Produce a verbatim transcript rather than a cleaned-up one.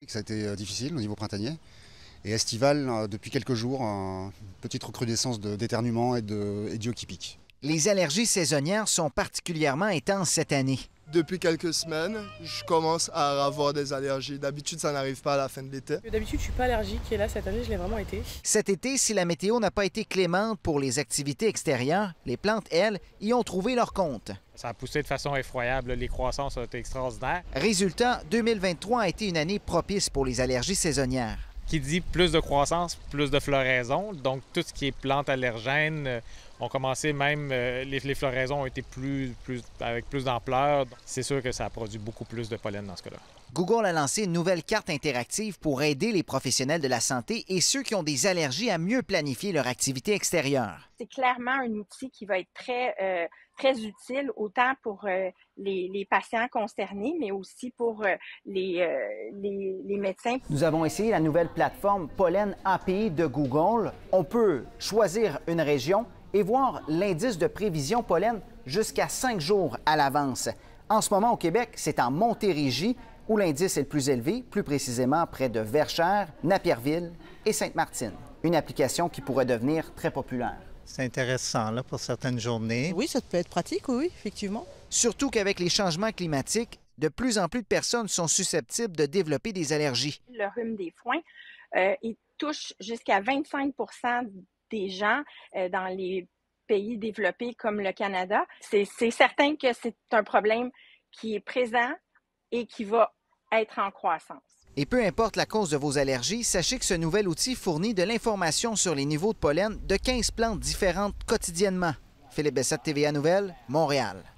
que ça a été difficile au niveau printanier. Et estival, depuis quelques jours, une petite recrudescence d'éternuement et d'yeux qui piquent. Les allergies saisonnières sont particulièrement intenses cette année. Depuis quelques semaines, je commence à avoir des allergies. D'habitude, ça n'arrive pas à la fin de l'été. D'habitude, je suis pas allergique et là, cette année, je l'ai vraiment été. Cet été, si la météo n'a pas été clémente pour les activités extérieures, les plantes, elles, y ont trouvé leur compte. Ça a poussé de façon effroyable. Les croissances ont été extraordinaires. Résultat, deux mille vingt-trois a été une année propice pour les allergies saisonnières. Qui dit plus de croissance, plus de floraison. Donc, tout ce qui est plantes allergènes euh, ont commencé même, euh, les, les floraisons ont été plus, plus, avec plus d'ampleur. C'est sûr que ça a produit beaucoup plus de pollen dans ce cas-là. Google a lancé une nouvelle carte interactive pour aider les professionnels de la santé et ceux qui ont des allergies à mieux planifier leur activité extérieure. C'est clairement un outil qui va être très, euh, très utile autant pour euh, les, les patients concernés, mais aussi pour euh, les, euh, les, les médecins. Nous avons essayé la nouvelle plateforme Pollen A P I de Google. On peut choisir une région et voir l'indice de prévision pollen jusqu'à cinq jours à l'avance. En ce moment, au Québec, c'est en Montérégie où l'indice est le plus élevé, plus précisément près de Verchères, Napierville et Sainte-Martine. Une application qui pourrait devenir très populaire. C'est intéressant là, pour certaines journées. Oui, ça peut être pratique, oui, effectivement. Surtout qu'avec les changements climatiques, de plus en plus de personnes sont susceptibles de développer des allergies. Le rhume des foins, euh, il touche jusqu'à vingt-cinq pour cent des gens euh, dans les pays développés comme le Canada. C'est certain que c'est un problème qui est présent et qui va être en croissance. Et peu importe la cause de vos allergies, sachez que ce nouvel outil fournit de l'information sur les niveaux de pollen de quinze plantes différentes quotidiennement. Philippe Bessette, T V A Nouvelles, Montréal.